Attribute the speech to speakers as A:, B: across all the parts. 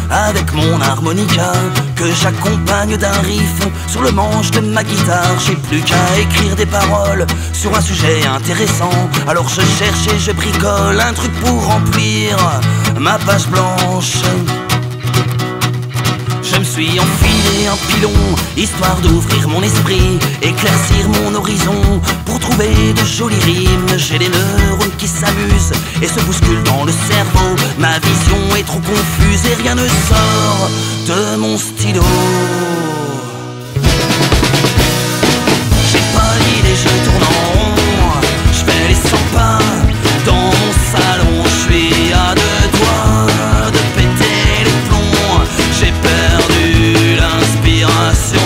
A: avec mon harmonica que j'accompagne d'un riff sur le manche de ma guitare. J'ai plus qu'à écrire des paroles sur un sujet intéressant. Alors je cherche et je bricole un truc pour remplir ma page blanche. Je me suis enfilé un pilon, histoire d'ouvrir mon esprit, éclaircir mon horizon, pour trouver de jolies rimes. J'ai les neurones qui s'amusent et se bousculent dans le cerveau. Ma vision est trop confuse et rien ne sort de mon stylo. J'ai pas d'idée, je tourne en rond, je fais les 100 pas dans mon salon. Je suis à deux doigts de péter les plombs. J'ai perdu l'inspiration.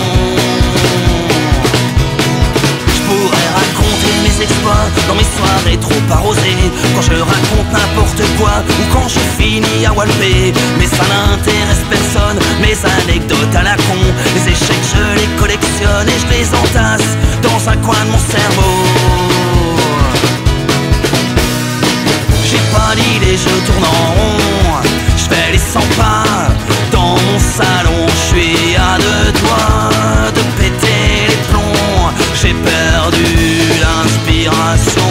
A: Je pourrais raconter mes exploits dans mes soirées trop arrosées, quand je raconte n'importe quoi ou quand je finis à walper. Mais ça n'intéresse personne, mes anecdotes à la con. Les échecs je les collectionne et je les entasse dans un coin de mon cerveau. J'ai pas d'idée, je tourne en rond, je fais les 100 pas dans mon salon. Je suis à deux doigts de péter les plombs. J'ai perdu l'inspiration.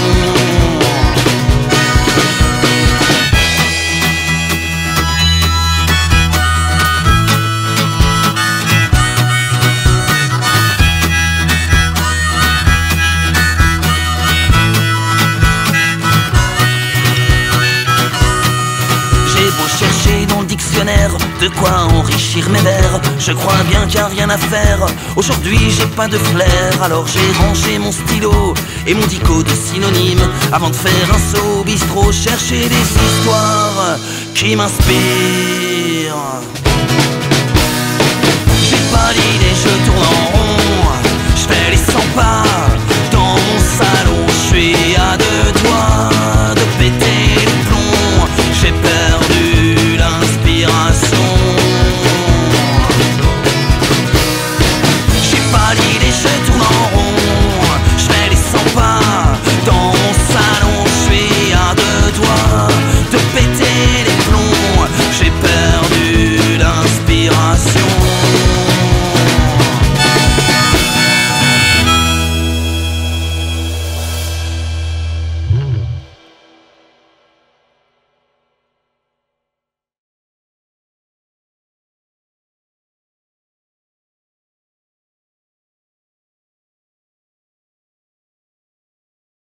A: De quoi enrichir mes vers, je crois bien qu'il n'y a rien à faire. Aujourd'hui j'ai pas de flair, alors j'ai rangé mon stylo et mon dico de synonymes avant de faire un saut au bistrot, chercher des histoires qui m'inspirent. J'ai pas d'idée, je tourne en rond, je fais les 100 pas dans mon salon. Je suis